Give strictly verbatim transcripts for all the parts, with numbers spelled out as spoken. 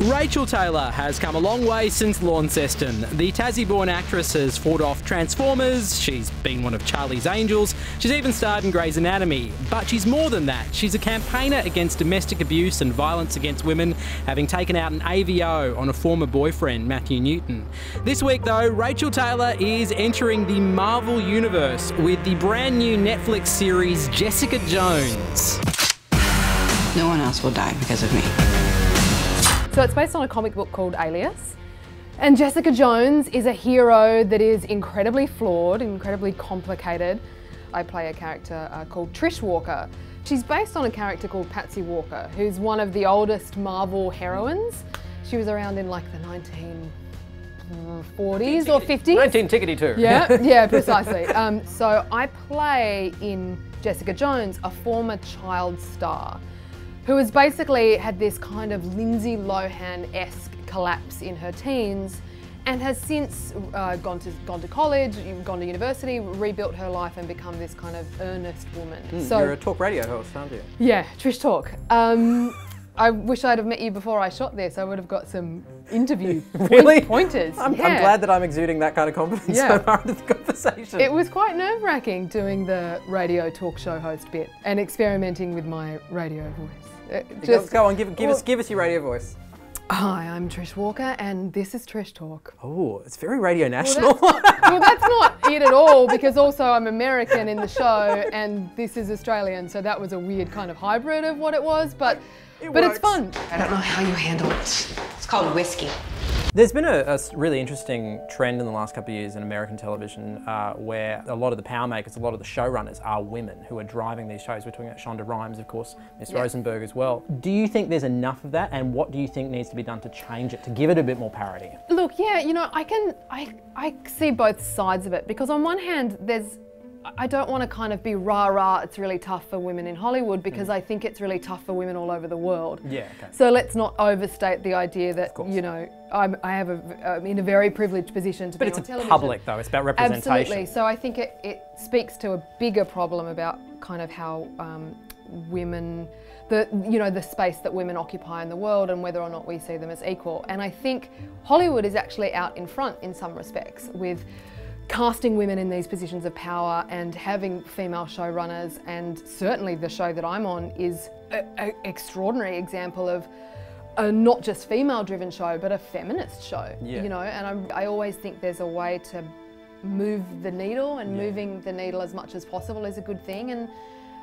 Rachael Taylor has come a long way since Launceston. The Tassie-born actress has fought off Transformers, she's been one of Charlie's Angels, she's even starred in Grey's Anatomy. But she's more than that. She's a campaigner against domestic abuse and violence against women, having taken out an A V O on a former boyfriend, Matthew Newton. This week though, Rachael Taylor is entering the Marvel Universe with the brand new Netflix series Jessica Jones. No one else will die because of me. So it's based on a comic book called Alias. And Jessica Jones is a hero that is incredibly flawed, incredibly complicated. I play a character uh, called Trish Walker. She's based on a character called Patsy Walker, who's one of the oldest Marvel heroines. She was around in like the nineteen forties or fifties. nineteen tickety two. Yeah, yeah, precisely. Um, so I play in Jessica Jones, a former child star, who has basically had this kind of Lindsay Lohan-esque collapse in her teens and has since uh, gone to gone to college, gone to university, rebuilt her life and become this kind of earnest woman. Mm, so, you're a talk radio host, aren't you? Yeah, Trish Talk. Um, I wish I'd have met you before I shot this. I would have got some interview really? pointers. I'm, yeah. I'm glad that I'm exuding that kind of confidence Yeah. so far into the conversation. It was quite nerve-wracking doing the radio talk show host bit and experimenting with my radio voice. It Just go on, give, give well, us give us your radio voice. Hi, I'm Trish Walker and this is Trish Talk. Oh, it's very Radio National. Well, that's not, well, that's not it at all, because also I'm American in the show and this is Australian, so that was a weird kind of hybrid of what it was, but It but works. it's fun. I don't know how you handle it. It's called whiskey. There's been a, a really interesting trend in the last couple of years in American television uh, where a lot of the power makers, a lot of the showrunners are women who are driving these shows. We're talking about Shonda Rhimes, of course, Miss Yeah. Rosenberg as well. Do you think there's enough of that, and what do you think needs to be done to change it, to give it a bit more parity? Look, yeah, you know, I can, I, I see both sides of it, because on one hand, there's, I don't want to kind of be rah-rah, it's really tough for women in Hollywood, because mm. I think it's really tough for women all over the world. Yeah, okay. So let's not overstate the idea that, you know, I'm, I have a, I'm in a very privileged position to but be it's on a television. public though, it's about representation. Absolutely, so I think it, it speaks to a bigger problem about kind of how um, women, the, you know, the space that women occupy in the world and whether or not we see them as equal. And I think Hollywood is actually out in front in some respects with casting women in these positions of power and having female showrunners, and certainly the show that I'm on is an extraordinary example of a not just female-driven show, but a feminist show. Yeah. You know, and I'm, I always think there's a way to move the needle, and yeah. moving the needle as much as possible is a good thing, and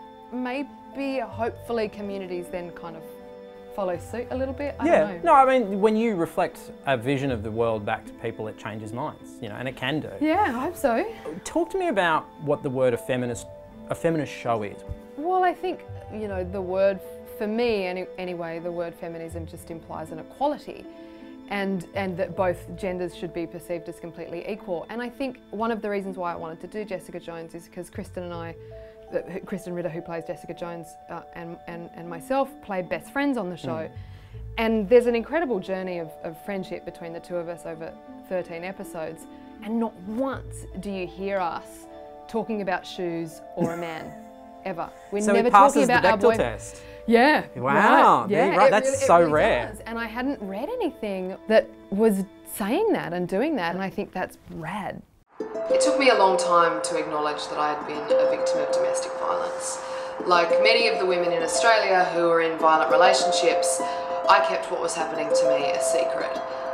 maybe, hopefully, communities then kind of follow suit a little bit. I yeah, don't know. no, I mean, when you reflect a vision of the world back to people, it changes minds, you know, and it can do. Yeah, I hope so. Talk to me about what the word a feminist, a feminist show is. Well, I think, you know, the word, for me any, anyway, the word feminism just implies an equality, and, and that both genders should be perceived as completely equal. And I think one of the reasons why I wanted to do Jessica Jones is because Kristen and I, Kristen Ritter, who plays Jessica Jones, uh, and, and, and myself play best friends on the show. Mm. And there's an incredible journey of, of friendship between the two of us over thirteen episodes. And not once do you hear us talking about shoes or a man, ever. We're so never it passes talking about the our Bechdel boy test. Yeah. Wow. Right. Yeah. Right. It That's really, so it really rare. Does. And I hadn't read anything that was saying that and doing that, and I think that's rad. It took me a long time to acknowledge that I had been a victim of domestic violence. Like many of the women in Australia who were in violent relationships, I kept what was happening to me a secret.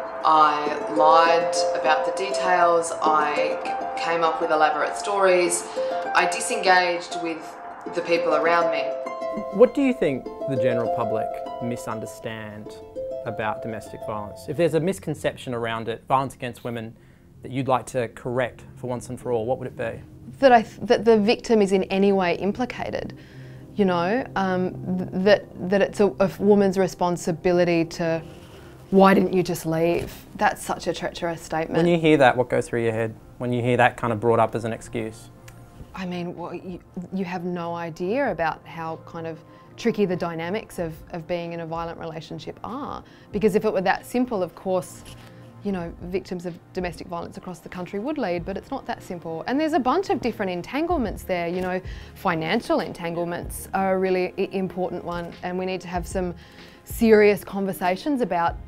I lied about the details, I came up with elaborate stories, I disengaged with the people around me. What do you think the general public misunderstand about domestic violence? If there's a misconception around it, violence against women, that you'd like to correct for once and for all, what would it be? That, I, that the victim is in any way implicated, you know, um, th that, that it's a, a woman's responsibility to, why didn't you just leave? That's such a treacherous statement. When you hear that, what goes through your head? When you hear that kind of brought up as an excuse? I mean, well, you, you have no idea about how kind of tricky the dynamics of, of being in a violent relationship are. Because if it were that simple, of course, you know, victims of domestic violence across the country would lead, but it's not that simple. And there's a bunch of different entanglements there, you know, financial entanglements are a really important one, and we need to have some serious conversations about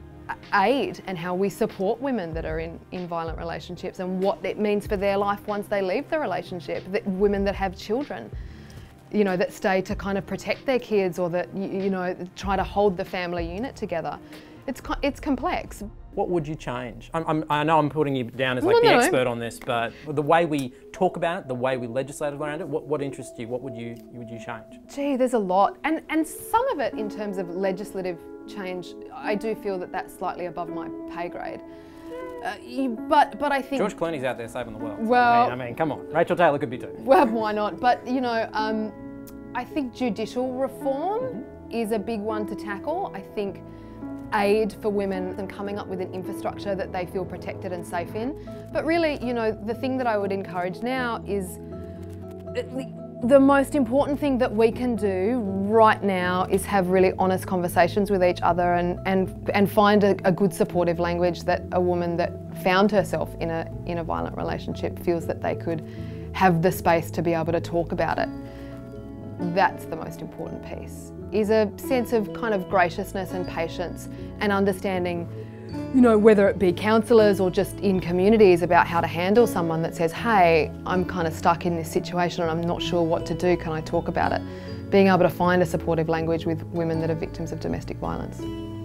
aid and how we support women that are in, in violent relationships and what it means for their life once they leave the relationship, that women that have children, you know, that stay to kind of protect their kids or that, you, you know, try to hold the family unit together. It's, it's complex. What would you change? I'm, I'm, I know I'm putting you down as like no, the no. expert on this, but the way we talk about it, the way we legislate around it, what, what interests you? What would you would you change? Gee, there's a lot, and and some of it in terms of legislative change, I do feel that that's slightly above my pay grade. Uh, you, but but I think George Clooney's out there saving the world. Well, I mean, I mean come on, Rachael Taylor could be too. Well, why not? But you know, um, I think judicial reform mm-hmm. is a big one to tackle. I think aid for women and coming up with an infrastructure that they feel protected and safe in. But really, you know, the thing that I would encourage now is the most important thing that we can do right now is have really honest conversations with each other and, and, and find a, a good supportive language that a woman that found herself in a, in a violent relationship feels that they could have the space to be able to talk about it. That's the most important piece, is a sense of kind of graciousness and patience and understanding, you know, whether it be counsellors or just in communities about how to handle someone that says, hey, I'm kind of stuck in this situation and I'm not sure what to do, can I talk about it? Being able to find a supportive language with women that are victims of domestic violence.